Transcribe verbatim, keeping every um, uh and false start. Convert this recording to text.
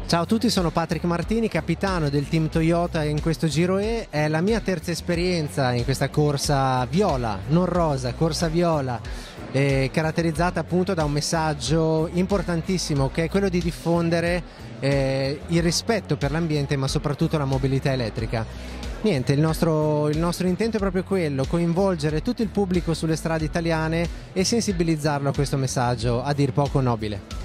Ciao a tutti, sono Patrick Martini, capitano del team Toyota in questo Giro E. È la mia terza esperienza in questa corsa viola, non rosa, corsa viola, eh, caratterizzata appunto da un messaggio importantissimo, che è quello di diffondere eh, il rispetto per l'ambiente, ma soprattutto la mobilità elettrica. Niente, il nostro, il nostro intento è proprio quello: coinvolgere tutto il pubblico sulle strade italiane e sensibilizzarlo a questo messaggio a dir poco nobile.